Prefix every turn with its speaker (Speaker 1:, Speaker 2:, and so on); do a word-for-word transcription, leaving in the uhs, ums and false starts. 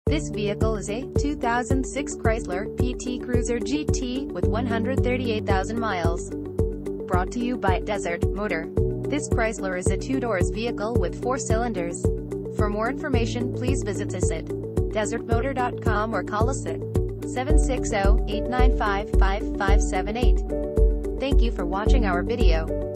Speaker 1: This vehicle is a two thousand six Chrysler P T Cruiser G T with one hundred thirty-eight thousand miles. Brought to you by Desert Motor. This Chrysler is a two-doors vehicle with four cylinders. For more information, please visit us at desert motor dot com or call us at seven six zero, eight nine five, five five seven eight. Thank you for watching our video.